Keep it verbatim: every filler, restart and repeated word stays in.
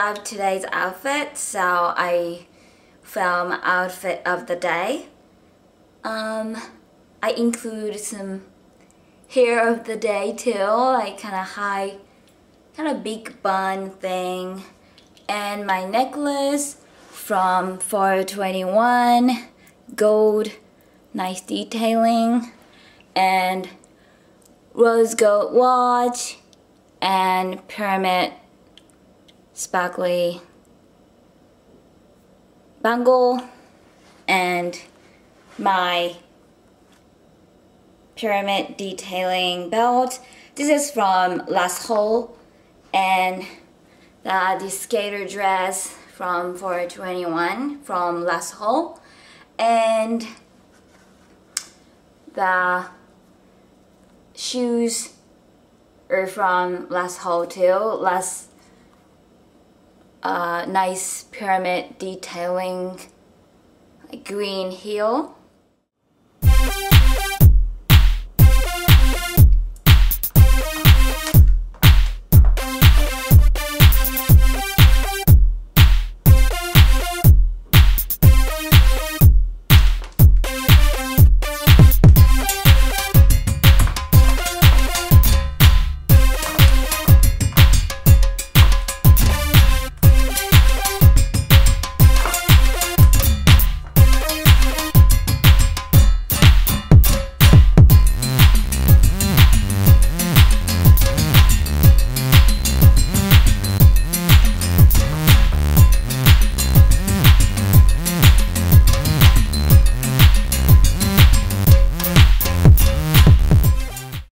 have today's outfit, so I film outfit of the day. Um, I include some hair of the day too, like kind of high, kind of big bun thing, and my necklace from four twenty-one, gold, nice detailing, and rose gold watch, and pyramid sparkly bangle, and my pyramid detailing belt. This is from last haul, and the, the skater dress from four twenty-one from last haul, and the shoes are from last haul too. Last uh, nice pyramid detailing, like green heel.